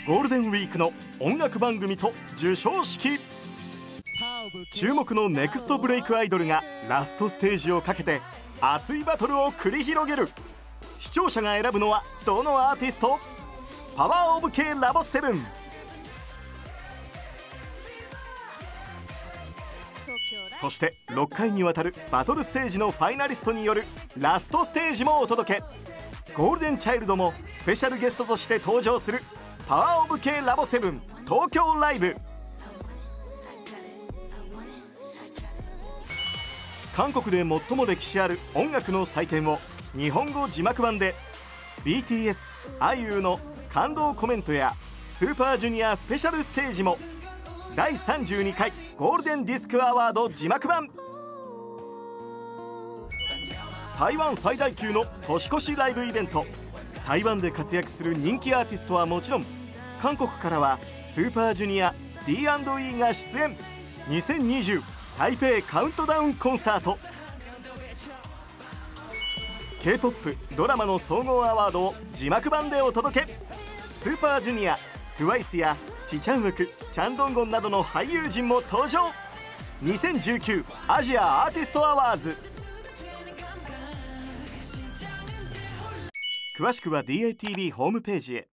ゴールデンウィークの音楽番組と授賞式。注目のネクストブレイクアイドルがラストステージをかけて熱いバトルを繰り広げる。視聴者が選ぶのはどのアーティスト？パワーオブ K ラボ7。そして6回にわたるバトルステージのファイナリストによるラストステージもお届け。ゴールデンチャイルドもスペシャルゲストとして登場するパワーオブ K ラボ7東京ライブ。韓国で最も歴史ある音楽の祭典を日本語字幕版で BTS、IU の感動コメントやスーパージュニアスペシャルステージも。第32回ゴールデンディスクアワード字幕版。台湾最大級の年越しライブイベント。台湾で活躍する人気アーティストはもちろん、韓国からはスーパージュニア D&E が出演。2020台北カウントダウンコンサート。 K-POP ドラマの総合アワードを字幕版でお届け。スーパージュニア TWICE やチチャンウク、チャンドンゴンなどの俳優陣も登場。2019アジアアーティストアワーズ。詳しくは DATV ホームページへ。